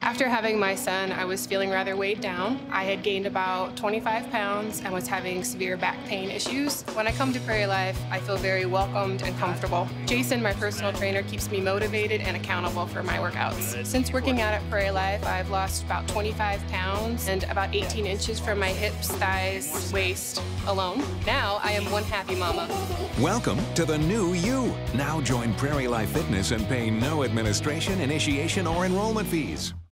After having my son, I was feeling rather weighed down. I had gained about 25 pounds and was having severe back pain issues. When I come to Prairie Life, I feel very welcomed and comfortable. Jason, my personal trainer, keeps me motivated and accountable for my workouts. Since working out at Prairie Life, I've lost about 25 pounds and about 18 inches from my hips, thighs, waist alone. Now I am one happy mama. Welcome to the new you. Now join Prairie Life Fitness and pay no administration, initiation, or enrollment fees.